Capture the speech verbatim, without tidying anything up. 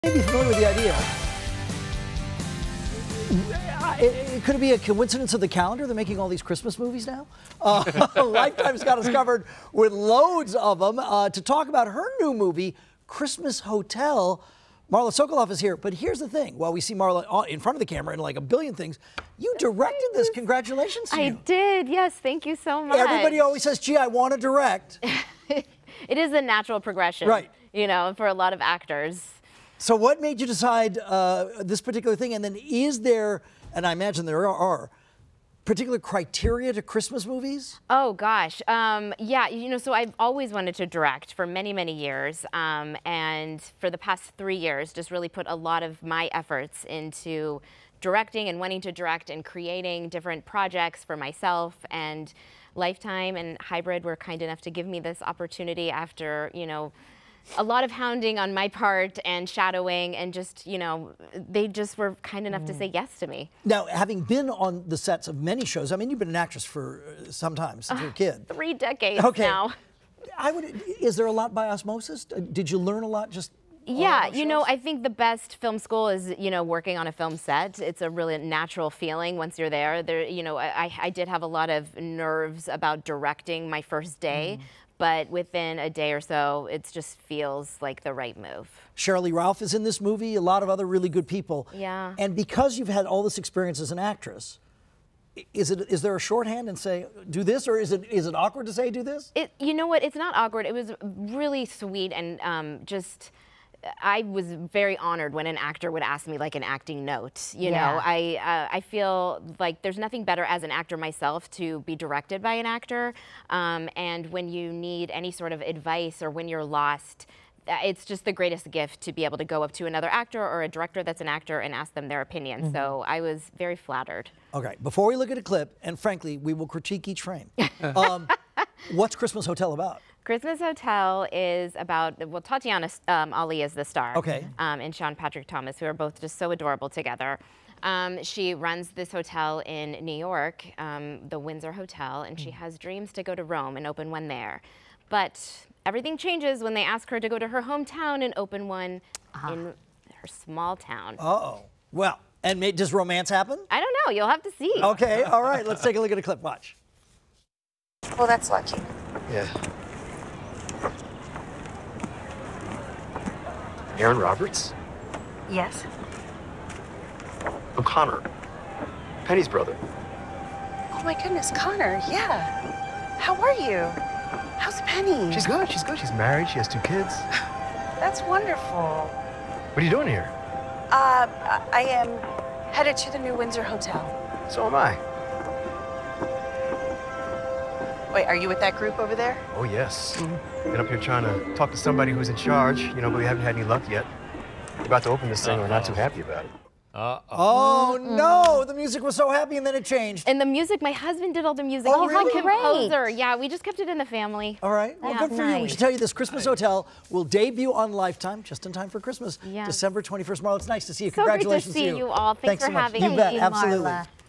Maybe familiar with the idea. It, could it be a coincidence of the calendar? They're making all these Christmas movies now. Uh, Lifetime's got us covered with loads of them. Uh, to talk about her new movie, Christmas Hotel, Marla Sokoloff is here. But here's the thing. While we see Marla in front of the camera and like a billion things, you directed this. Congratulations to I you. did, yes. Thank you so much. Everybody always says, gee, I want to direct. It is a natural progression, right? You know, for a lot of actors. So what made you decide uh, this particular thing? And then is there, and I imagine there are, particular criteria to Christmas movies? Oh, gosh. Um, yeah, you know, so I've always wanted to direct for many, many years. Um, and for the past three years, just really put a lot of my efforts into directing and wanting to direct and creating different projects for myself. And Lifetime and Hybrid were kind enough to give me this opportunity after, you know, a lot of hounding on my part and shadowing, and just, you know, they just were kind enough mm. to say yes to me. Now, having been on the sets of many shows, I mean, you've been an actress for some time, since uh, you were a kid. Three decades okay. now. I would, is there a lot by osmosis? Did you learn a lot just Yeah, you know, I think the best film school is, you know, working on a film set. It's a really natural feeling once you're there. There, you know, I, I did have a lot of nerves about directing my first day. Mm. But within a day or so, it just feels like the right move. Shirley Ralph is in this movie, a lot of other really good people. Yeah. And because you've had all this experience as an actress, is it is there a shorthand and say, do this, or is it is it awkward to say, do this? It, you know what, it's not awkward. It was really sweet, and um, just, I was very honored when an actor would ask me like an acting note. You yeah. know, I uh, I feel like there's nothing better as an actor myself to be directed by an actor. Um, and when you need any sort of advice or when you're lost, it's just the greatest gift to be able to go up to another actor or a director that's an actor and ask them their opinion. Mm-hmm. So I was very flattered. Okay, before we look at a clip, and frankly, we will critique each frame. um, what's Christmas Hotel about? Christmas Hotel is about, well, Tatiana um, Ali is the star. Okay. Um, and Sean Patrick Thomas, who are both just so adorable together. Um, she runs this hotel in New York, um, the Windsor Hotel, and mm. she has dreams to go to Rome and open one there. But everything changes when they ask her to go to her hometown and open one uh-huh. in her small town. Uh-oh. Well, and may, does romance happen? I don't know. You'll have to see. Okay, all right. Let's take a look at a clip. Watch. Well, that's lucky. Yeah. Aaron Roberts? Yes. I'm Connor. Penny's brother. Oh my goodness, Connor, yeah. How are you? How's Penny? She's good, she's good. She's married, she has two kids. That's wonderful. What are you doing here? Uh, I am headed to the new Windsor Hotel. So am I. Wait, are you with that group over there? Oh, yes. Mm-hmm. Been up here trying to talk to somebody who's in charge, you know, but we haven't had any luck yet. We're about to open this thing, uh-oh. We're not too happy about it. Uh-oh. Oh, no! The music was so happy, and then it changed. And the music, my husband did all the music. Oh, He's really? a composer. Yeah, we just kept it in the family. All right. Well, yeah. good for nice. you. We should tell you this Christmas Hotel will debut on Lifetime, just in time for Christmas. Yeah. December twenty-first. Marla, it's nice to see you. So Congratulations great to see to you. you all. Thanks, Thanks for so much. having you me. bet. Absolutely. Marla.